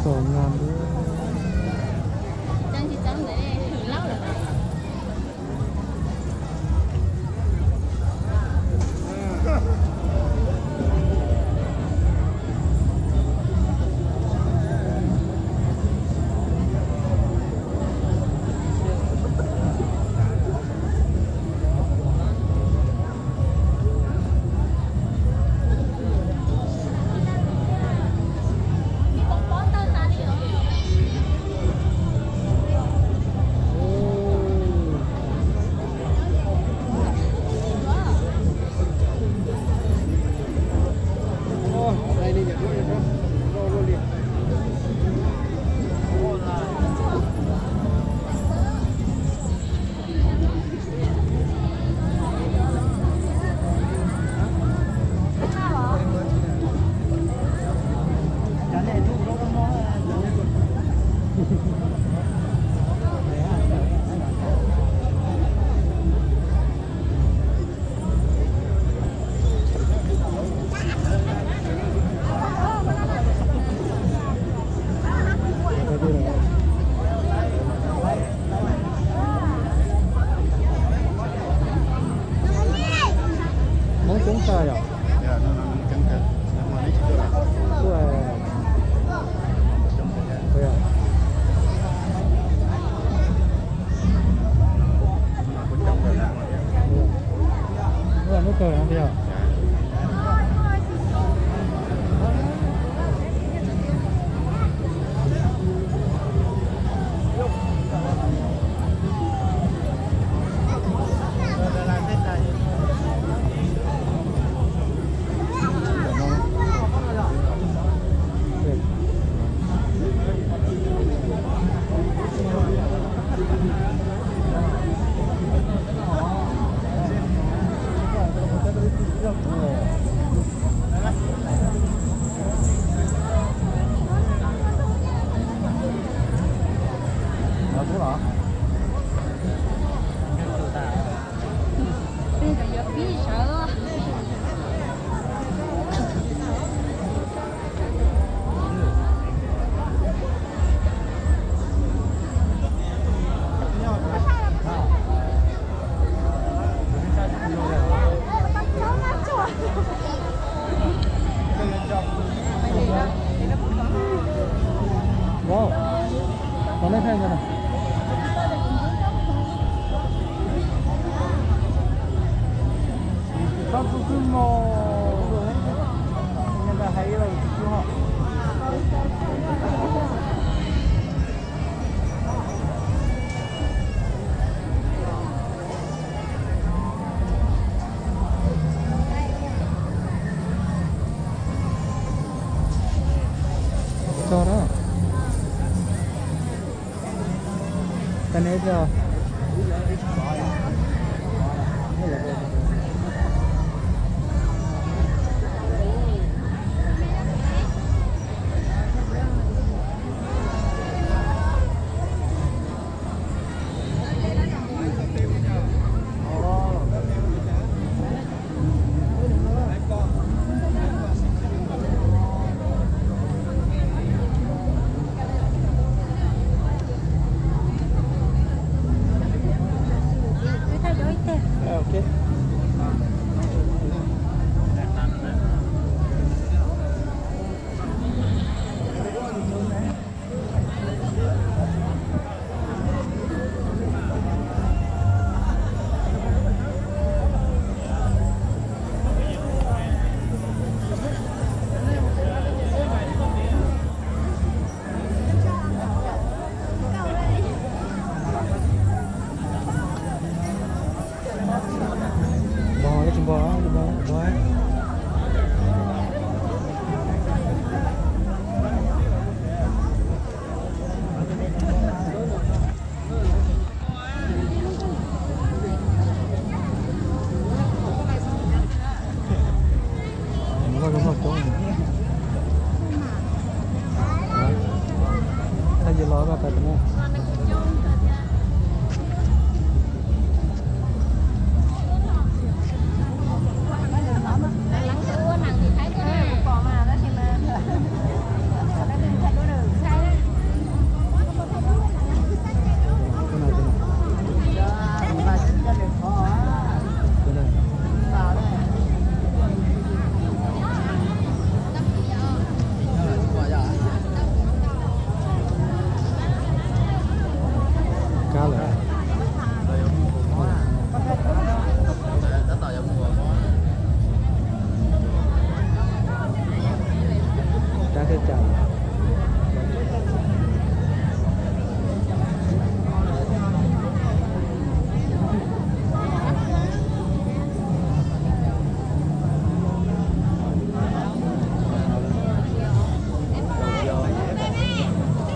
sổ ngàn đấy. Trang chị trắng đấy thử lâu rồi. Chúng ta rồi. Ya, no, chẳng thật. Mà lấy chưa là. Vậy à? Nó nước cờ không bây giờ? Wow, còn lên thêm rồi này. Sắp cứ mò nên là hay là chưa họ. Cho đó. Cái này rồi. Okay.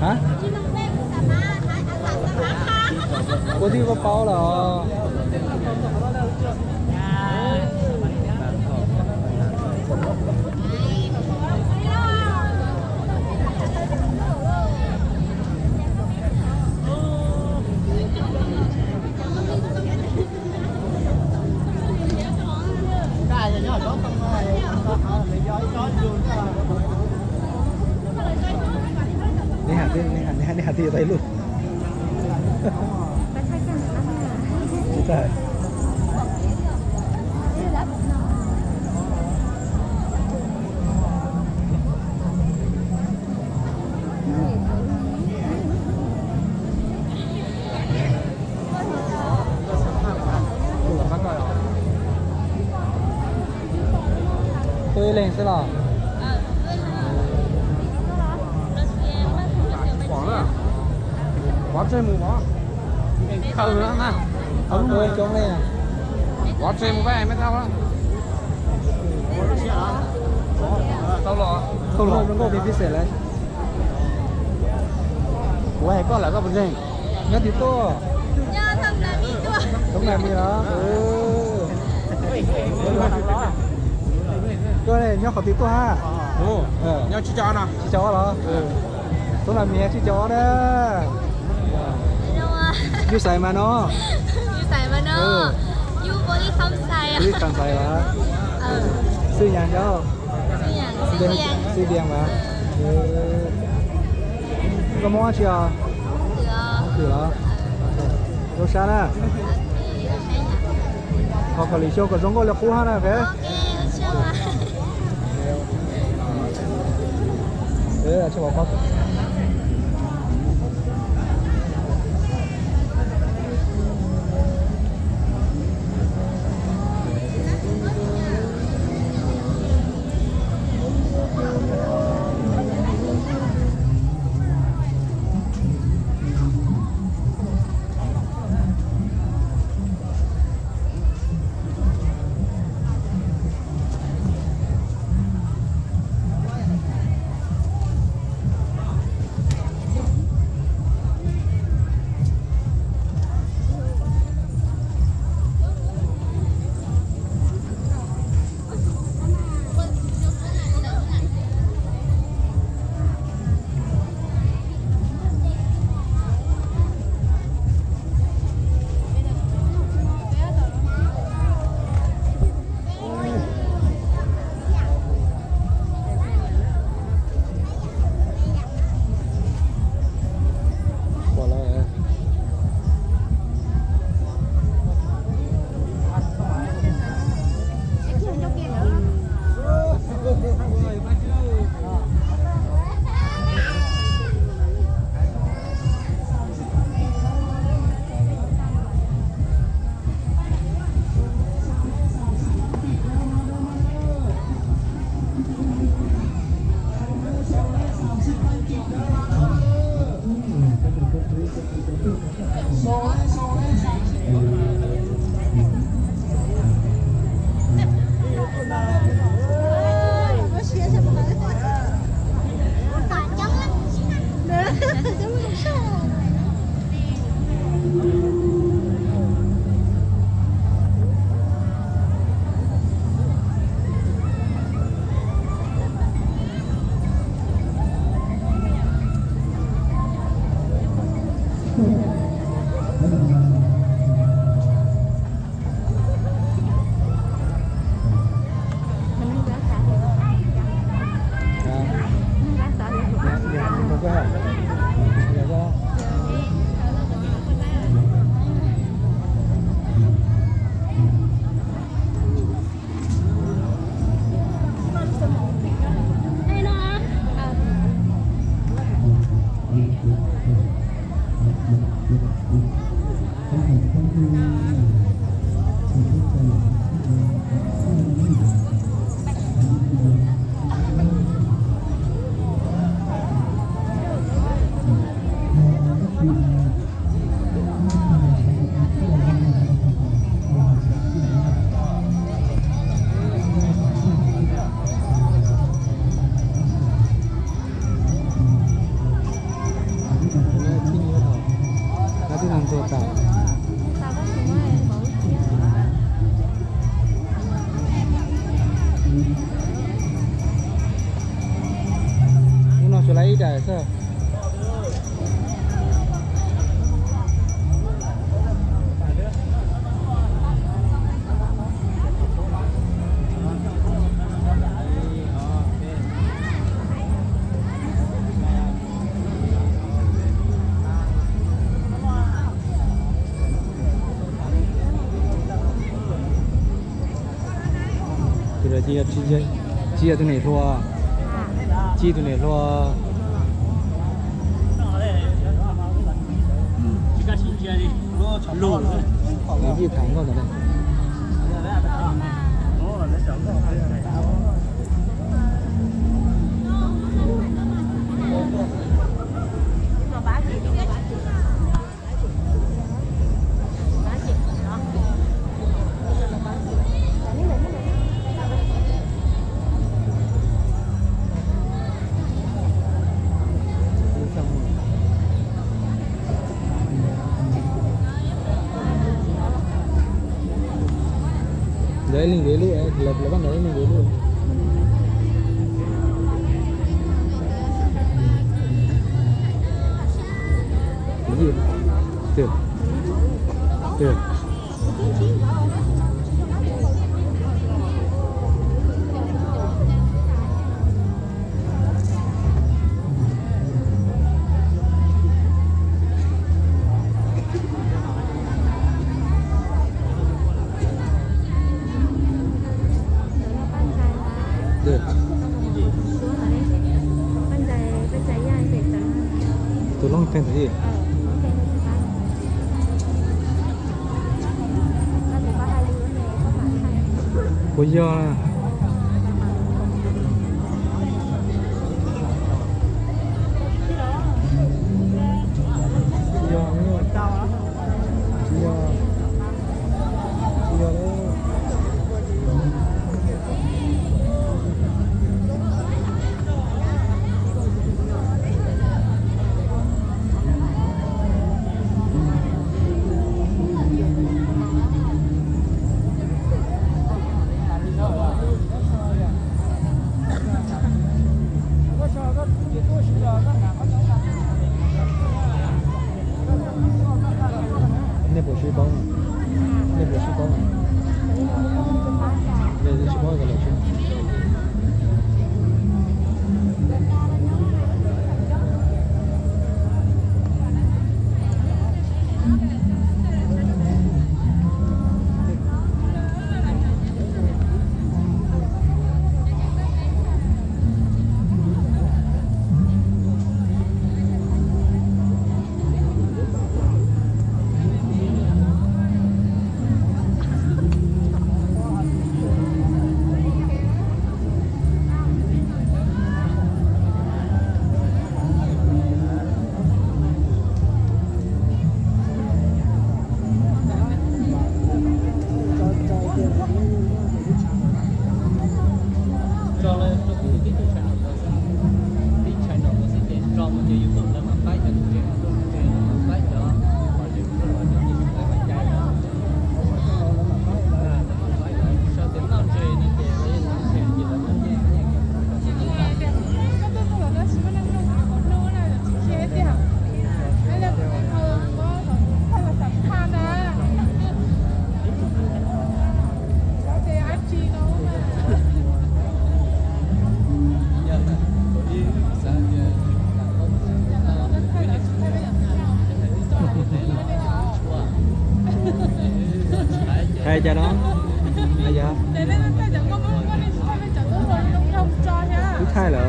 hả ที่ต้องเล่นสามารถอาสาสมัครค่ะ cô đi có bao là นี่หาที่ไปลูกใช่tôi lên sẽ là 我追冇我，扣啦嘛， không tôi chống lên à 我追冇俾咩扣啦，到咯， không luôn nó có bị phí đấy 我係過嚟嗰本身， nhớ tí to ย่าทำนามีด้วย lúc này mình đó cái này nhớ khó tí to ha 哦，你要去找呢， chị chó đó lúc này mình chị chó đó ไม่รู้ว่าอยู่ใส่มาเนาะอยู่ใส่มาเนาะอยู่บริคำใส่อะซื้อกันใส่ละ ซื้ออย่างเจ้าซื้ออย่างซื้อเบียงซื้อเบียงมาก็มองเชียวเหลือถือแล้วรสชาติน่ะโอเคเขาเกาหลีโชว์กับจงก็เลือกคู่ฮะนะเพ่โอเคเชื่อว่าใช่ป่ะครับ我学什么？ 就来一袋是。鸡在哪说？鸡在哪说？ 这个新鲜的，肉的， 你谈过的嘞？ 哦，那小个。 Để lên để luôn, là bắt đầu lên để luôn. Cái gì? Được. Được. Được. Tôi long phèn cái gì? Có do nè. Này bộ sư bông, này bộ sư bông, này là sư bông cái là sư. Hay cho nó. Hay giờ. Thứ hai là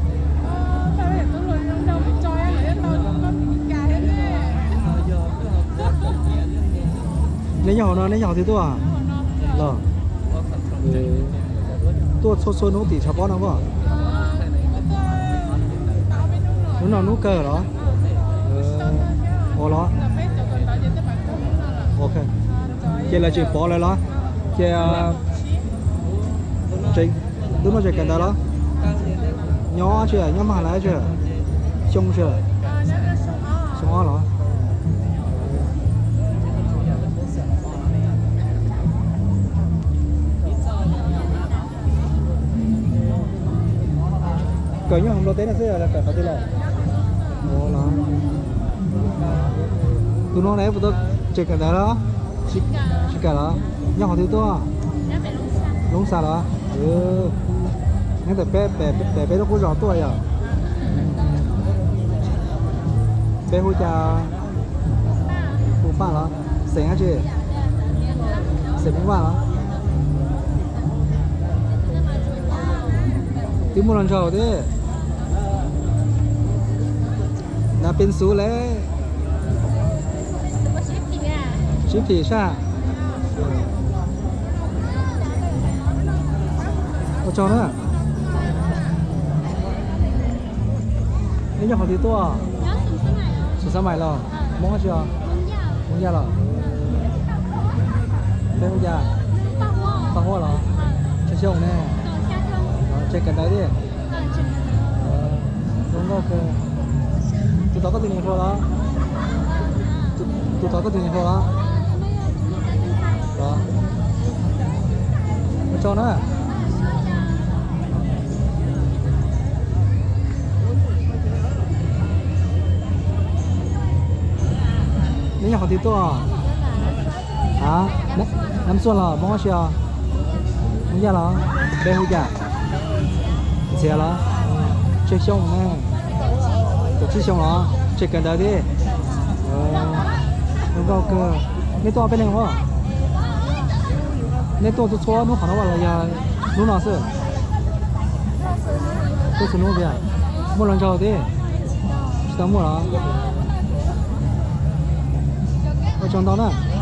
lấy nhỏ thì tôi à? Là. Tôi xôi nó thì chả có đâu quá. Nó nào nút cơ đó. Ồ đó. Ok. Chị là chị bỏ lại đó. Chị đúng là chị cần đó. Nhỏ chưa, nhỏ mà lại chưa. Trông chưa. Trông ó đó. cởi nhau không lo té là sẽ là cởi phải là ồ là tụi nó này tụi chơi cái đó chỉ cái đó nhau họ thứ to lúng xa đó nhưngแต่bé nó cũng rõ tuổi à bé hôi cha phụ ba đó sén hả chị sén phụ ba đó tiếng một lần chào thế là bên số lẽ ship thì sao có cho nữa nếu như họ thì to số sáu mày rồi món hết chưa món da rồi đây món da bao hoa rồi chơi xong nè chơi cái đấy đi đúng rồi tụi tao có tiền thôi đó tụi tao có tiền thôi đó đó cho nó nếu như họ thì to à năm xuân là món gì à món da là bé hôi da xe là chơi xong nè tổ chức xong rồi chơi cái đấy đi đúng rồi cơ mấy to bên này không mấy to tôi xóa nó khoảng nó là giờ nó nào sơ tôi sẽ nuôi về mua lần sau đi chúng ta mua đó ở trong đó nè